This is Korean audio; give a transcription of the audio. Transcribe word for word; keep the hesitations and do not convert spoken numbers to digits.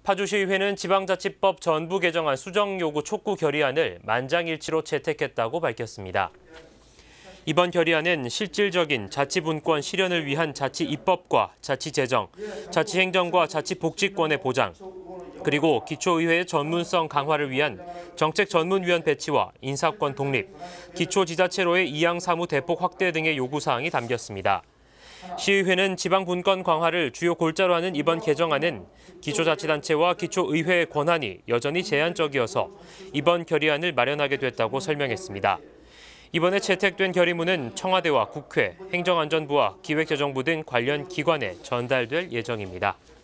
파주시의회는 지방자치법 전부 개정안 수정 요구 촉구 결의안을 만장일치로 채택했다고 밝혔습니다. 이번 결의안은 실질적인 자치분권 실현을 위한 자치 입법과 자치 제정, 자치 행정과 자치 복지권의 보장, 그리고 기초의회의 전문성 강화를 위한 정책 전문위원 배치와 인사권 독립, 기초지자체로의 이양 사무 대폭 확대 등의 요구사항이 담겼습니다. 시의회는 지방분권 강화를 주요 골자로 하는 이번 개정안은 기초자치단체와 기초의회의 권한이 여전히 제한적이어서 이번 결의안을 마련하게 됐다고 설명했습니다. 이번에 채택된 결의문은 청와대와 국회, 행정안전부와 기획재정부 등 관련 기관에 전달될 예정입니다.